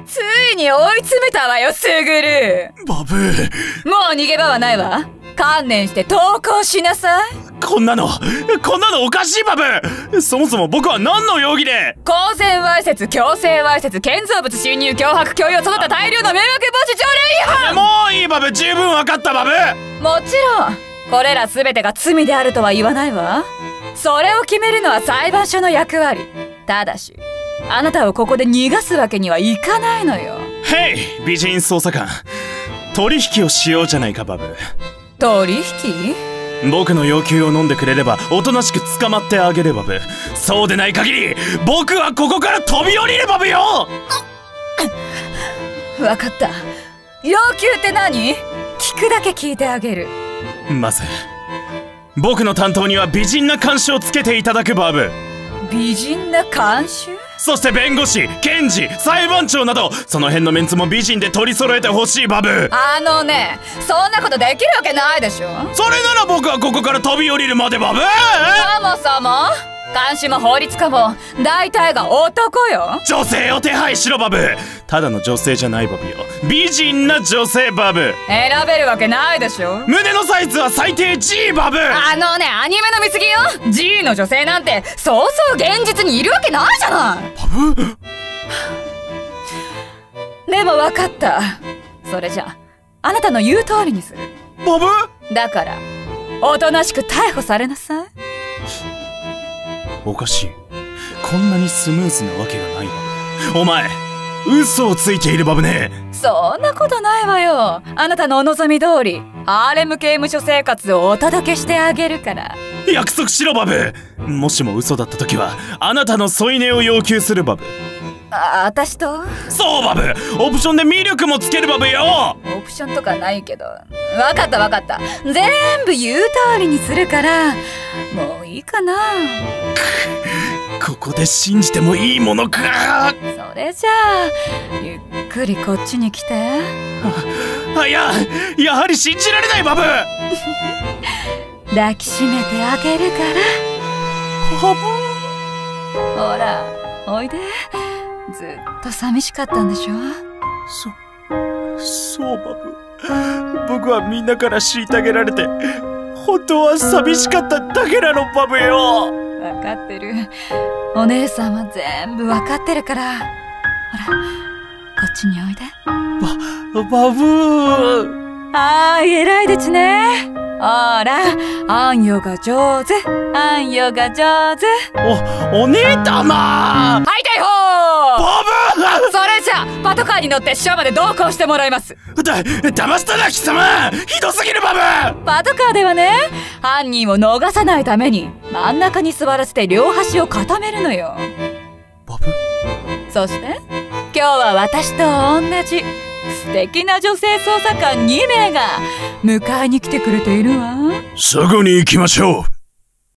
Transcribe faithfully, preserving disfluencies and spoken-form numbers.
ついに追い詰めたわよ、スグル。 バブ。 もう逃げ場はないわ。観念して投降しなさい。 こんなのこんなのおかしいバブ。そもそも僕は何の容疑で。 公然わいせつ、強制わいせつ、建造物侵入、脅迫、強要、その他大量の迷惑防止条例違反。 もういいバブ、十分わかったバブ。 もちろんこれら全てが罪であるとは言わないわ。それを決めるのは裁判所の役割。ただしあなたをここで逃がすわけにはいかないのよ。 ヘイ美人捜査官、取引をしようじゃないかバブ。 取引？ 僕の要求を飲んでくれればおとなしく捕まってあげれバブ。そうでない限り僕はここから飛び降りるバブよ。 分かった。要求って何？聞くだけ聞いてあげる。 まず僕の担当には美人な看守をつけていただくバブ。 美人な看守？ そして弁護士、検事、裁判長などその辺のメンツも美人で取り揃えてほしいバブ。 あのね、そんなことできるわけないでしょ。 それなら僕はここから飛び降りるまでバブ。 そもそも監視も法律家も大体が男よ。 女性を手配しろバブ。ただの女性じゃないバブよ、美人な女性バブ。 選べるわけないでしょ。 胸のサイズは最低 ジー バブ。 あのね、アニメの見過ぎよ。 ジー の女性なんてそうそう現実にいるわけないじゃない。 バブでも分かった。それじゃあなたの言う通りにする。 バブだからおとなしく逮捕されなさい。 おかしい、こんなにスムーズなわけがないバブ。お前嘘をついているバブね。 そんなことないわよ。あなたのお望み通りハーレム刑務所生活をお届けしてあげるから。 約束しろバブ。もしも嘘だった時はあなたの添い寝を要求するバブ。 あ、私と？ そうバブ、オプションで魅力もつけるバブよ。 オプションとかないけど。分かった分かった、全部言う通りにするからもういいかな。 ここで信じてもいいものか。 それじゃあゆっくりこっちに来て。 あ、いややはり信じられないバブ。 抱きしめてあげるから。 バブ、ほらおいで。ずっと寂しかったんでしょ。 そそうバブ、僕はみんなから虐げられて本当は寂しかっただけなのバブよ。 分かってる。お姉さんは全部分かってるから。ほらこっちにおいで。 ババブー。 あーい、偉いでちね。ほらあんよが上手、あんよが上手。 おお姉たま。 はい逮捕。 バブー。 それじゃパトカーに乗って署まで同行してもらいます。 だ騙したな貴様、ひどすぎるバブ。 パトカーではね、犯人を逃さないために真ん中に座らせて両端を固めるのよ。 バブ。 そして今日は私と同じ素敵な女性捜査官にめいが迎えに来てくれているわ。 すぐに行きましょう。